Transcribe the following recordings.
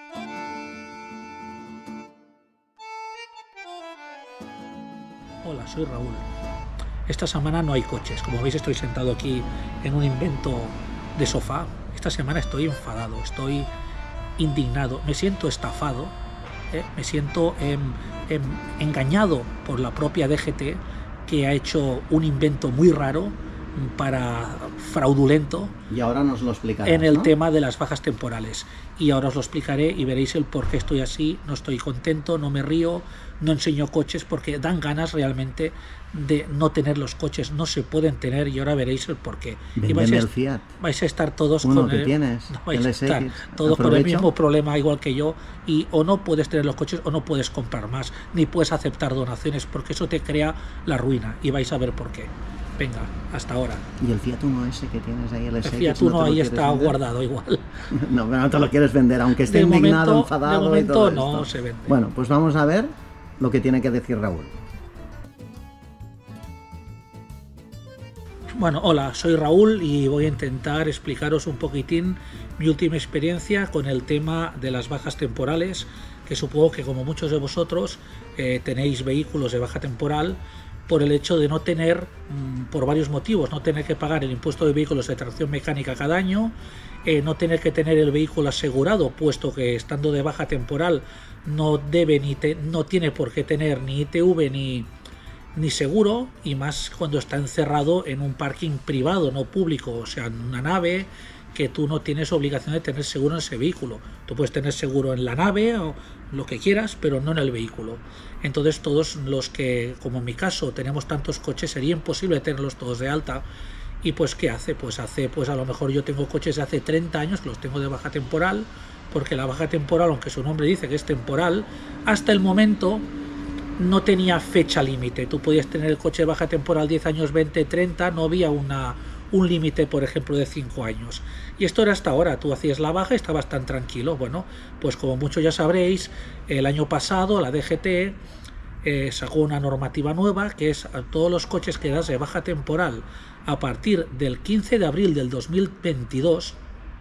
Hola, soy Raúl. Esta semana no hay coches. Como veis, estoy sentado aquí en un invento de sofá. Esta semana estoy enfadado, estoy indignado, me siento estafado, me siento engañado por la propia DGT, que ha hecho un invento muy raro, fraudulento, y ahora nos lo explicarás, en el ¿no? tema de las bajas temporales. Y ahora os lo explicaré y veréis el por qué estoy así. No estoy contento, no me río, no enseño coches porque dan ganas realmente de no tener los coches. No se pueden tener y ahora veréis el por qué. Y vais a estar todos uno con que tienes, vais a estar todos con el mismo problema igual que yo, y o no puedes tener los coches o no puedes comprar más, ni puedes aceptar donaciones, porque eso te crea la ruina, y vais a ver por qué. Venga, hasta ahora. ¿Y el Fiat Uno ese que tienes ahí, el Fiat Uno ahí está guardado igual? No, pero no te lo quieres vender, aunque esté indignado, enfadado. De momento y todo no esto se vende. Bueno, pues vamos a ver lo que tiene que decir Raúl. Bueno, hola, soy Raúl y voy a intentar explicaros un poquitín mi última experiencia con el tema de las bajas temporales, que supongo que como muchos de vosotros tenéis vehículos de baja temporal, por el hecho de no tener, por varios motivos, no tener que pagar el impuesto de vehículos de tracción mecánica cada año, no tener que tener el vehículo asegurado, puesto que estando de baja temporal no debe no tiene por qué tener ni ITV ni seguro, y más cuando está encerrado en un parking privado, no público, o sea, en una nave, que tú no tienes obligación de tener seguro en ese vehículo. Tú puedes tener seguro en la nave o lo que quieras, pero no en el vehículo. Entonces todos los que, como en mi caso, tenemos tantos coches, sería imposible tenerlos todos de alta. Y pues ¿qué hace? Pues a lo mejor yo tengo coches de hace 30 años que los tengo de baja temporal, porque la baja temporal, aunque su nombre dice que es temporal, hasta el momento no tenía fecha límite. Tú podías tener el coche de baja temporal 10 años, 20, 30, no había un límite, por ejemplo, de 5 años. Y esto era hasta ahora, tú hacías la baja y estabas tan tranquilo. Bueno, pues como muchos ya sabréis, el año pasado la DGT sacó una normativa nueva, que es a todos los coches que das de baja temporal a partir del 15 de abril del 2022,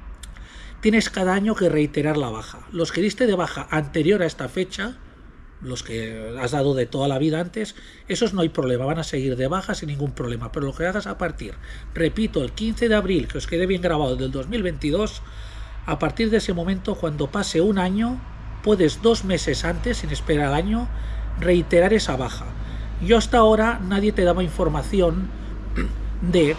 tienes cada año que reiterar la baja. Los que diste de baja anterior a esta fecha, los que has dado de toda la vida antes, esos no hay problema, van a seguir de baja sin ningún problema. Pero lo que hagas a partir, repito, el 15 de abril, que os quede bien grabado, del 2022, a partir de ese momento, cuando pase un año, puedes 2 meses antes, sin esperar al año, reiterar esa baja. Yo hasta ahora nadie te daba información de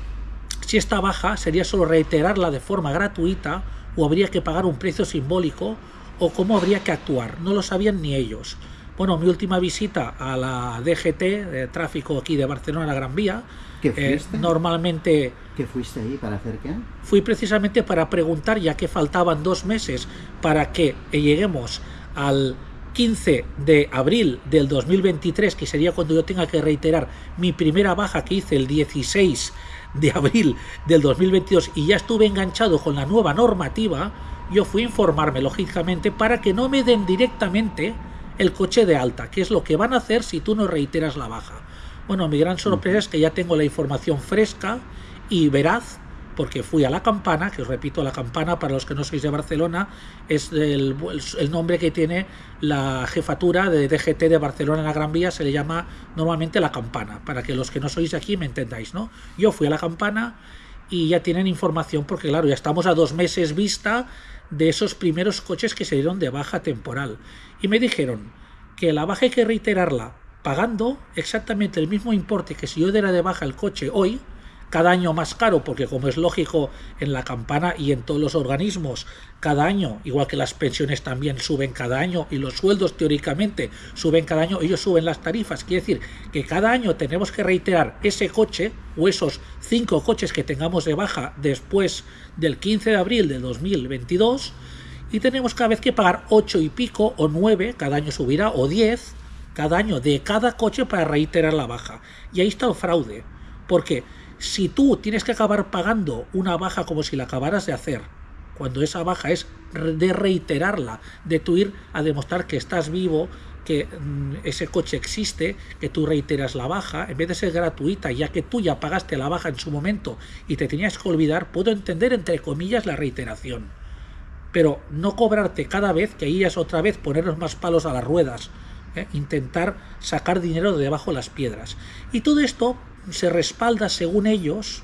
si esta baja sería solo reiterarla de forma gratuita o habría que pagar un precio simbólico, o cómo habría que actuar. No lo sabían ni ellos. Bueno, mi última visita a la DGT, de tráfico aquí de Barcelona, la Gran Vía, ¿qué fuiste? Normalmente... ¿Qué fuiste ahí para hacer qué? Fui precisamente para preguntar, ya que faltaban 2 meses para que lleguemos al 15 de abril del 2023, que sería cuando yo tenga que reiterar mi primera baja que hice el 16 de abril del 2022, y ya estuve enganchado con la nueva normativa. Yo fui a informarme, lógicamente, para que no me den directamente el coche de alta, que es lo que van a hacer si tú no reiteras la baja. Bueno, mi gran sorpresa es que ya tengo la información fresca y veraz, porque fui a La Campana, que os repito, La Campana, para los que no sois de Barcelona, es el nombre que tiene la jefatura de DGT de Barcelona en la Gran Vía, se le llama normalmente La Campana, para que los que no sois de aquí me entendáis, ¿no? Yo fui a La Campana y ya tienen información, porque claro, ya estamos a 2 meses vista de esos primeros coches que se dieron de baja temporal, y me dijeron que la baja hay que reiterarla pagando exactamente el mismo importe que si yo diera de baja el coche hoy, cada año más caro, porque como es lógico en La Campana y en todos los organismos, cada año, igual que las pensiones también suben cada año y los sueldos teóricamente suben cada año, ellos suben las tarifas. Quiere decir que cada año tenemos que reiterar ese coche o esos 5 coches que tengamos de baja después del 15 de abril de 2022, y tenemos cada vez que pagar 8 y pico o 9, cada año subirá, o 10 cada año de cada coche para reiterar la baja. Y ahí está el fraude, porque si tú tienes que acabar pagando una baja como si la acabaras de hacer, cuando esa baja es de reiterarla, de tú ir a demostrar que estás vivo, que ese coche existe, que tú reiteras la baja, en vez de ser gratuita, ya que tú ya pagaste la baja en su momento y te tenías que olvidar, puedo entender entre comillas la reiteración. pero no cobrarte cada vez, que ahí es otra vez ponernos más palos a las ruedas, intentar sacar dinero de debajo de las piedras. Y todo esto se respalda, según ellos,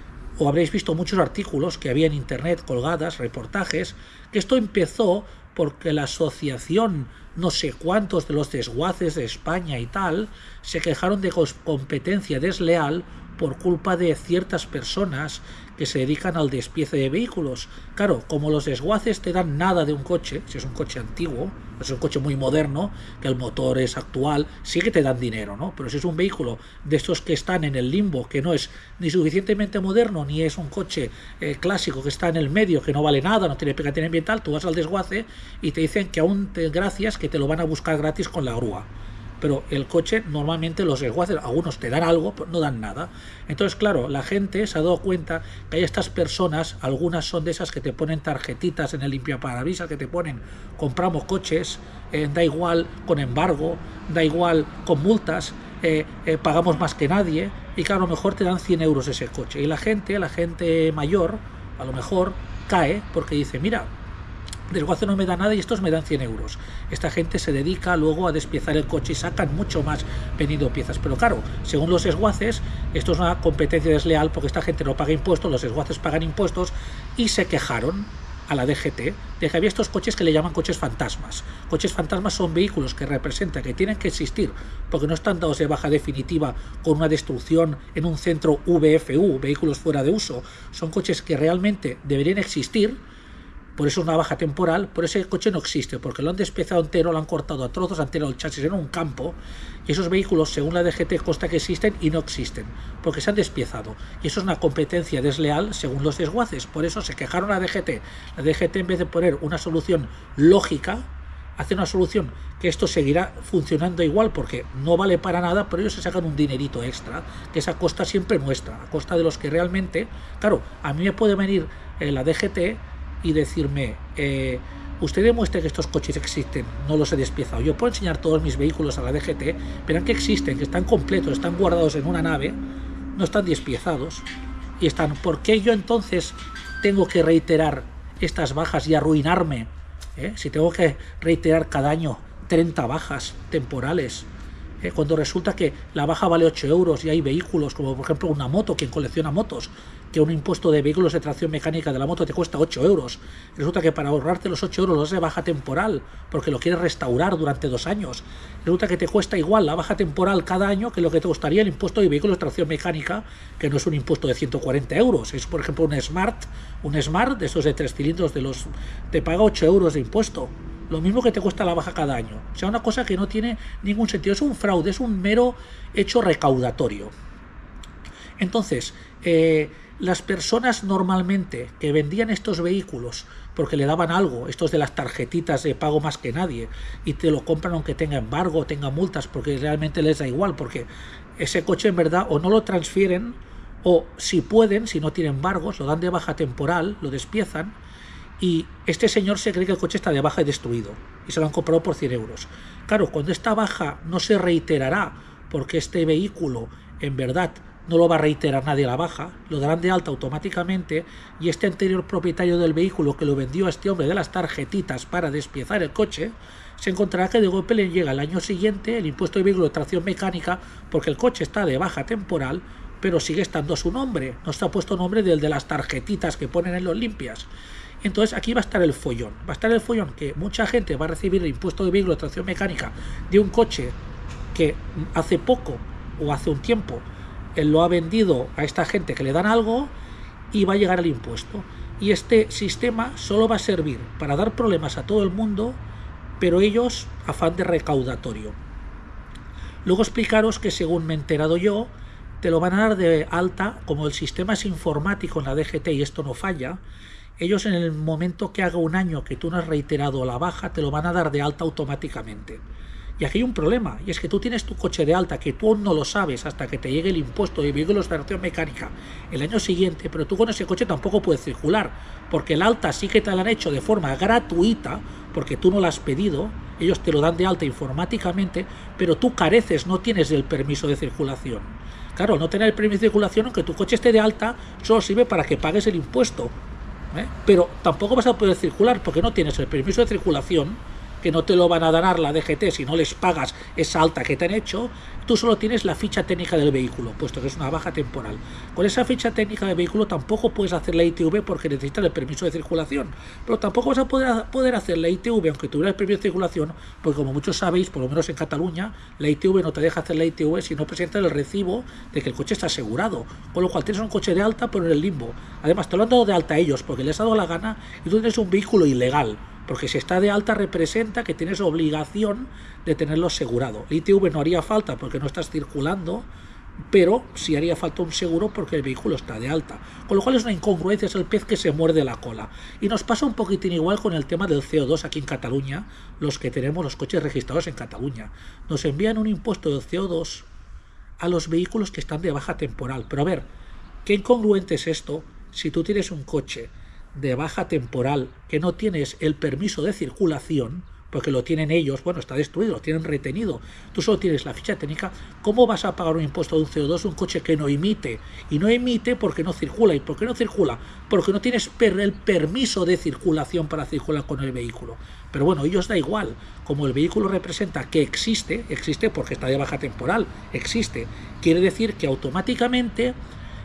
o habréis visto muchos artículos que había en internet colgadas, reportajes, que esto empezó porque la asociación no sé cuántos de los desguaces de España y tal se quejaron de competencia desleal por culpa de ciertas personas que se dedican al despiece de vehículos. Claro, como los desguaces te dan nada de un coche, si es un coche antiguo, es un coche muy moderno, que el motor es actual, sí que te dan dinero, ¿no? Pero si es un vehículo de estos que están en el limbo, que no es ni suficientemente moderno, ni es un coche clásico que está en el medio, que no vale nada, no tiene pegatina ambiental, tú vas al desguace y te dicen que aún gracias, que te lo van a buscar gratis con la grúa. Pero el coche, normalmente los desguaces, algunos te dan algo, pero no dan nada. Entonces, claro, la gente se ha dado cuenta que hay estas personas, algunas son de esas que te ponen tarjetitas en el limpiaparabrisas, que te ponen, compramos coches, da igual con embargo, da igual con multas, pagamos más que nadie, y claro, a lo mejor te dan 100 euros ese coche. Y la gente mayor, a lo mejor cae porque dice, mira, desguace no me da nada y estos me dan 100 euros. Esta gente se dedica luego a despiezar el coche y sacan mucho más vendiendo piezas. Pero claro, según los desguaces, esto es una competencia desleal porque esta gente no paga impuestos, los desguaces pagan impuestos, y se quejaron a la DGT de que había estos coches que le llaman coches fantasmas. Coches fantasmas son vehículos que representan que tienen que existir porque no están dados de baja definitiva con una destrucción en un centro VFU, vehículos fuera de uso. Son coches que realmente deberían existir. Por eso es una baja temporal, pero ese coche no existe, porque lo han despiezado entero, lo han cortado a trozos, han tirado el chasis en un campo, y esos vehículos, según la DGT, consta que existen y no existen, porque se han despiezado. Y eso es una competencia desleal según los desguaces. Por eso se quejaron a la DGT. La DGT, en vez de poner una solución lógica, hace una solución que esto seguirá funcionando igual, porque no vale para nada, pero ellos se sacan un dinerito extra, que es a costa siempre nuestra, a costa de los que realmente... Claro, a mí me puede venir la DGT y decirme, usted demuestre que estos coches existen, no los he despiezado. Yo puedo enseñar todos mis vehículos a la DGT, verán que existen, que están completos, están guardados en una nave, no están despiezados, y están. ¿Por qué yo entonces tengo que reiterar estas bajas y arruinarme? Si tengo que reiterar cada año 30 bajas temporales, cuando resulta que la baja vale 8 euros y hay vehículos, como por ejemplo una moto, quien colecciona motos, que un impuesto de vehículos de tracción mecánica de la moto te cuesta 8 euros. Resulta que para ahorrarte los 8 euros los de baja temporal, porque lo quieres restaurar durante 2 años, resulta que te cuesta igual la baja temporal cada año que lo que te costaría el impuesto de vehículos de tracción mecánica, que no es un impuesto de 140 euros. Es, por ejemplo, un Smart de esos de 3 cilindros, te paga 8 euros de impuesto. Lo mismo que te cuesta la baja cada año. O sea, una cosa que no tiene ningún sentido. Es un fraude, es un mero hecho recaudatorio. Entonces, las personas normalmente que vendían estos vehículos porque le daban algo, estos de las tarjetitas de pago más que nadie, y te lo compran aunque tenga embargo, tenga multas, porque realmente les da igual, porque ese coche en verdad o no lo transfieren, o si pueden, si no tienen embargos, lo dan de baja temporal, lo despiezan, y este señor se cree que el coche está de baja y destruido, y se lo han comprado por 100 euros. Claro, cuando esta baja no se reiterará, porque este vehículo en verdad no lo va a reiterar nadie a la baja, lo darán de alta automáticamente, y este anterior propietario del vehículo que lo vendió a este hombre de las tarjetitas para despiezar el coche, se encontrará que de golpe le llega el año siguiente el impuesto de vehículo de tracción mecánica, porque el coche está de baja temporal, pero sigue estando a su nombre, no está puesto nombre del de las tarjetitas que ponen en los limpias. Entonces aquí va a estar el follón, que mucha gente va a recibir el impuesto de vehículo de tracción mecánica de un coche que hace poco o hace un tiempo él lo ha vendido a esta gente que le dan algo, y va a llegar el impuesto. Y este sistema solo va a servir para dar problemas a todo el mundo, pero ellos afán de recaudatorio. Luego explicaros que, según me he enterado yo, te lo van a dar de alta, como el sistema es informático en la DGT y esto no falla, ellos en el momento que haga un año que tú no has reiterado la baja, te lo van a dar de alta automáticamente. Y aquí hay un problema, y es que tú tienes tu coche de alta, que tú aún no lo sabes hasta que te llegue el impuesto de vehículos de tracción mecánica el año siguiente, pero tú con ese coche tampoco puedes circular, porque el alta sí que te la han hecho de forma gratuita, porque tú no la has pedido, ellos te lo dan de alta informáticamente, pero tú careces, no tienes el permiso de circulación. Claro, no tener el permiso de circulación, aunque tu coche esté de alta, solo sirve para que pagues el impuesto. Pero tampoco vas a poder circular porque no tienes el permiso de circulación, que no te lo van a dar la DGT si no les pagas esa alta que te han hecho. Tú solo tienes la ficha técnica del vehículo, puesto que es una baja temporal. Con esa ficha técnica del vehículo tampoco puedes hacer la ITV porque necesitas el permiso de circulación, pero tampoco vas a poder hacer la ITV aunque tuvieras el permiso de circulación, porque como muchos sabéis, por lo menos en Cataluña, la ITV no te deja hacer la ITV si no presentas el recibo de que el coche está asegurado, con lo cual tienes un coche de alta pero en el limbo. Además te lo han dado de alta a ellos porque les ha dado la gana y tú tienes un vehículo ilegal, porque si está de alta representa que tienes obligación de tenerlo asegurado. La ITV no haría falta porque no estás circulando, pero sí haría falta un seguro porque el vehículo está de alta. Con lo cual es una incongruencia, es el pez que se muerde la cola. Y nos pasa un poquitín igual con el tema del CO2 aquí en Cataluña, los que tenemos los coches registrados en Cataluña. Nos envían un impuesto del CO2 a los vehículos que están de baja temporal. Pero a ver, ¿qué incongruente es esto si tú tienes un coche de baja temporal que no tienes el permiso de circulación, porque lo tienen ellos, bueno, está destruido, lo tienen retenido, tú solo tienes la ficha técnica? ¿Cómo vas a pagar un impuesto de un CO2 un coche que no emite? Y no emite porque no circula. ¿Y por qué no circula? Porque no tienes el permiso de circulación para circular con el vehículo. Pero bueno, a ellos da igual, como el vehículo representa que existe porque está de baja temporal, existe, quiere decir que automáticamente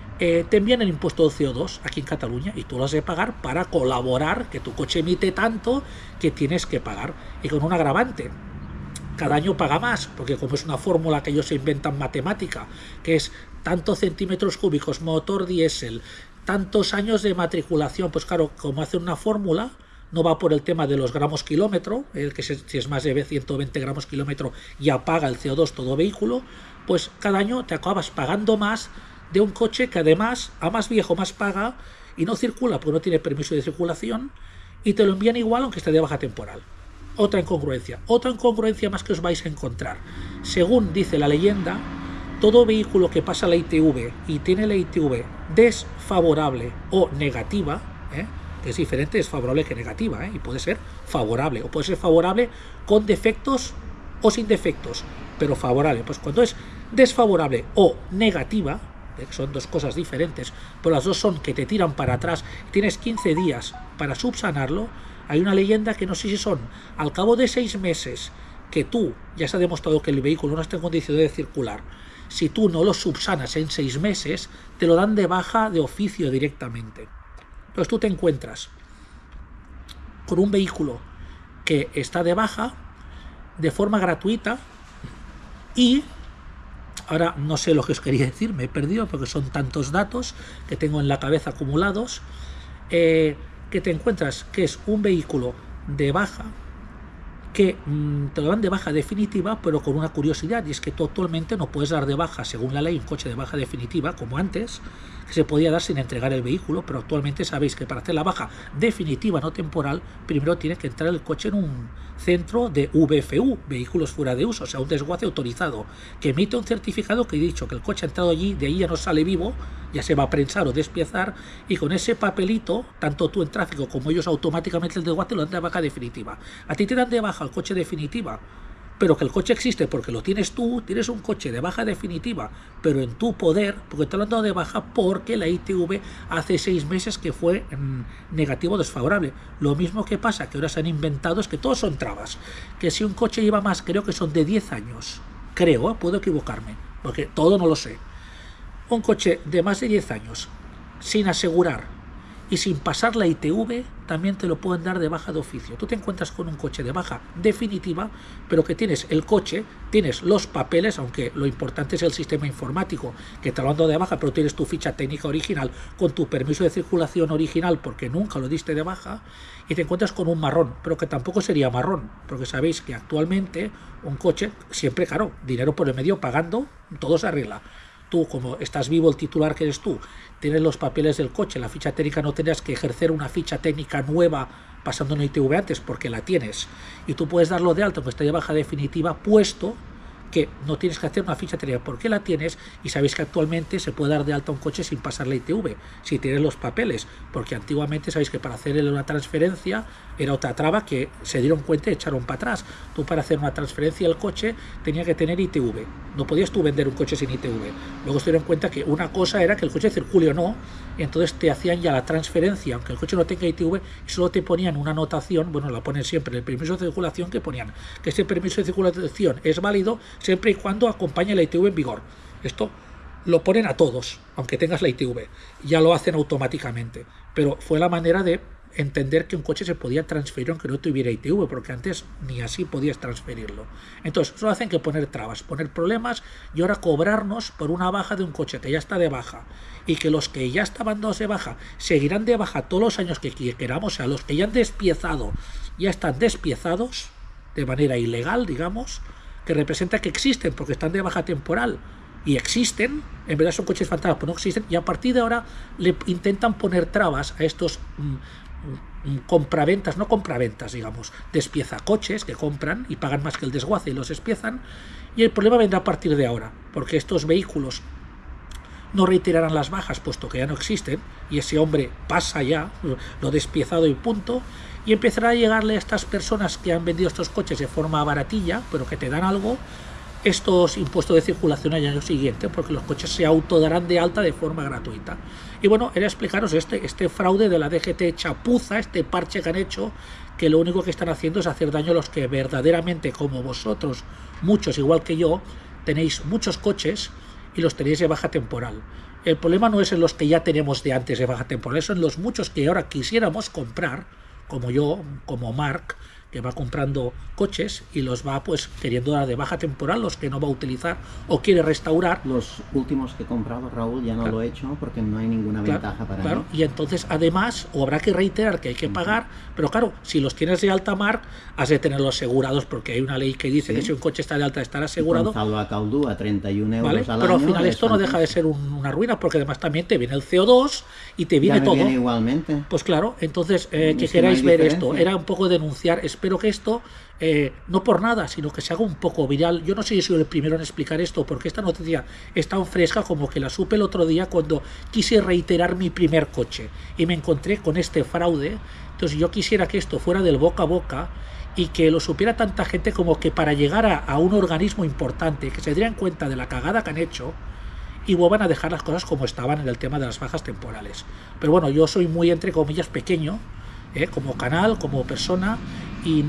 te envían el impuesto de CO2 aquí en Cataluña y tú lo has de pagar para colaborar, que tu coche emite tanto que tienes que pagar. Y con un agravante, cada año paga más, porque como es una fórmula que ellos se inventan matemática, que es tantos centímetros cúbicos, motor diésel, tantos años de matriculación, pues claro, como hacen una fórmula, no va por el tema de los gramos kilómetro, que si es más de 120 gramos kilómetro ya paga el CO2 todo vehículo, pues cada año te acabas pagando más de un coche que además, a más viejo más paga y no circula porque no tiene permiso de circulación, y te lo envían igual aunque esté de baja temporal. Otra incongruencia más que os vais a encontrar. Según dice la leyenda, todo vehículo que pasa la ITV y tiene la ITV desfavorable o negativa, que es diferente, es favorable que negativa, y puede ser favorable, o puede ser favorable con defectos o sin defectos, pero favorable. Pues cuando es desfavorable o negativa, que son dos cosas diferentes, pero las dos son que te tiran para atrás, tienes 15 días para subsanarlo. Hay una leyenda que no sé si son al cabo de 6 meses que tú, ya se ha demostrado que el vehículo no está en condición de circular, si tú no lo subsanas en 6 meses, te lo dan de baja de oficio directamente. Entonces tú te encuentras con un vehículo que está de baja de forma gratuita y ahora no sé lo que os quería decir, me he perdido porque son tantos datos que tengo en la cabeza acumulados, que te encuentras que es un vehículo de baja, que te lo dan de baja definitiva, pero con una curiosidad, y es que tú actualmente no puedes dar de baja, según la ley, un coche de baja definitiva, como antes, que se podía dar sin entregar el vehículo, pero actualmente sabéis que para hacer la baja definitiva, no temporal, primero tiene que entrar el coche en un centro de VFU, vehículos fuera de uso, o sea, un desguace autorizado, que emite un certificado que he dicho que el coche ha entrado allí, de ahí ya no sale vivo, ya se va a prensar o despiezar, y con ese papelito, tanto tú en tráfico como ellos automáticamente el desguace lo dan de baja definitiva. A ti te dan de baja el coche definitiva, pero que el coche existe porque lo tienes tú, tienes un coche de baja definitiva, pero en tu poder, porque te lo han dado de baja porque la ITV hace 6 meses que fue negativo o desfavorable. Lo mismo que pasa, que ahora se han inventado, es que todos son trabas, que si un coche lleva más, creo que son de 10 años, creo, puedo equivocarme, porque todo no lo sé, un coche de más de 10 años, sin asegurar, y sin pasar la ITV, también te lo pueden dar de baja de oficio. Tú te encuentras con un coche de baja definitiva, pero que tienes el coche, tienes los papeles, aunque lo importante es el sistema informático, que te lo han dado de baja, pero tienes tu ficha técnica original, con tu permiso de circulación original, porque nunca lo diste de baja, y te encuentras con un marrón, pero que tampoco sería marrón, porque sabéis que actualmente un coche, siempre, claro, dinero por el medio, pagando, todo se arregla. Tú, como estás vivo, el titular que eres tú, tienes los papeles del coche, la ficha técnica, no tendrás que ejercer una ficha técnica nueva pasando en ITV antes porque la tienes, y tú puedes darlo de alta, pues está de baja definitiva, puesto que no tienes que hacer una ficha técnica porque la tienes, y sabéis que actualmente se puede dar de alta un coche sin pasar la ITV, si tienes los papeles, porque antiguamente sabéis que para hacer una transferencia era otra traba que se dieron cuenta y echaron para atrás. Tú para hacer una transferencia del coche tenía que tener ITV, no podías tú vender un coche sin ITV. Luego se dieron cuenta que una cosa era que el coche circule o no, y entonces te hacían ya la transferencia, aunque el coche no tenga ITV, y solo te ponían una anotación, bueno, la ponen siempre en el permiso de circulación, que ponían que este permiso de circulación es válido siempre y cuando acompañe la ITV en vigor. Esto lo ponen a todos, aunque tengas la ITV, ya lo hacen automáticamente, pero fue la manera de entender que un coche se podía transferir aunque no tuviera ITV, porque antes ni así podías transferirlo. Entonces, solo hacen que poner trabas, poner problemas, y ahora cobrarnos por una baja de un coche que ya está de baja, y que los que ya estaban dados de baja seguirán de baja todos los años que queramos. O sea, los que ya han despiezado ya están despiezados de manera ilegal, digamos, que representa que existen porque están de baja temporal, y existen, en verdad son coches fantasmas, pero no existen, y a partir de ahora le intentan poner trabas a estos compraventas, no compraventas, digamos, despieza coches que compran y pagan más que el desguace y los despiezan, y el problema vendrá a partir de ahora, porque estos vehículos no reiterarán las bajas puesto que ya no existen, y ese hombre pasa ya lo despiezado y punto, y empezará a llegarle a estas personas que han vendido estos coches de forma baratilla, pero que te dan algo, estos impuestos de circulación al año siguiente, porque los coches se autodarán de alta de forma gratuita. Y bueno, era explicaros este fraude de la DGT chapuza, este parche que han hecho, que lo único que están haciendo es hacer daño a los que verdaderamente, como vosotros, muchos igual que yo, tenéis muchos coches y los tenéis de baja temporal. El problema no es en los que ya tenemos de antes de baja temporal, son los muchos que ahora quisiéramos comprar, como yo, como Marc, que va comprando coches y los va pues queriendo dar de baja temporal, los que no va a utilizar o quiere restaurar. Los últimos que he comprado, Raúl, ya no lo he hecho porque no hay ninguna ventaja para mí. Y entonces además o habrá que reiterar que hay que pagar, pero claro, si los tienes de alta, Marc, has de tenerlos asegurados, porque hay una ley que dice que si un coche está de alta estará asegurado. Saldo a Caldú a 31 euros al pero año, al final esto no deja de ser una ruina, porque además también te viene el CO2 y te viene todo. Viene igualmente. Pues claro, entonces que queráis ver esto, era un poco denunciar. Espero que esto no por nada, sino que se haga un poco viral. Yo no sé si soy el primero en explicar esto, porque esta noticia es tan fresca como que la supe el otro día cuando quise reiterar mi primer coche y me encontré con este fraude. Entonces yo quisiera que esto fuera del boca a boca y que lo supiera tanta gente, como que para llegar a un organismo importante, que se dieran cuenta de la cagada que han hecho y vuelvan a dejar las cosas como estaban en el tema de las bajas temporales. Pero bueno, yo soy muy, entre comillas, pequeño, como canal, como persona, y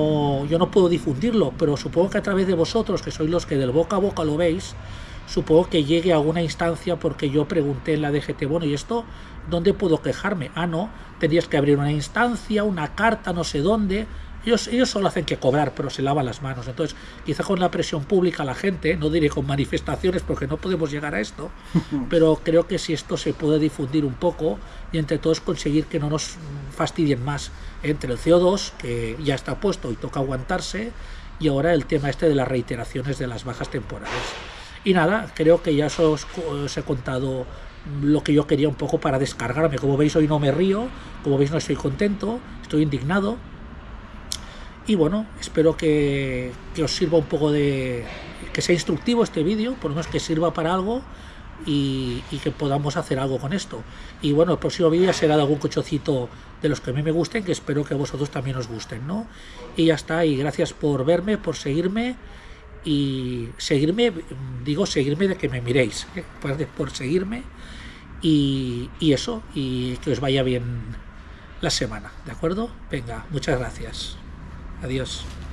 yo no puedo difundirlo, pero supongo que a través de vosotros, que sois los que del boca a boca lo veis, supongo que llegue a alguna instancia, porque yo pregunté en la DGT, bueno, ¿y esto dónde puedo quejarme? Ah, no, tendrías que abrir una instancia, una carta, no sé dónde. Ellos solo hacen que cobrar, pero se lavan las manos. Entonces, quizá con la presión pública la gente, no diré con manifestaciones porque no podemos llegar a esto, pero creo que si esto se puede difundir un poco y entre todos conseguir que no nos fastidien más, entre el CO2, que ya está puesto y toca aguantarse, y ahora el tema este de las reiteraciones de las bajas temporales. Y nada, creo que ya os he contado lo que yo quería un poco para descargarme. Como veis, hoy no me río, como veis no estoy contento, estoy indignado. Y bueno, espero que os sirva un poco que sea instructivo este vídeo, por lo menos que sirva para algo y que podamos hacer algo con esto. Y bueno, el próximo vídeo será de algún cochocito de los que a mí me gusten, que espero que a vosotros también os gusten, ¿no? Y ya está, y gracias por verme, por seguirme, y seguirme de que me miréis, por seguirme, y eso, y que os vaya bien la semana, ¿de acuerdo? Venga, muchas gracias. Adiós.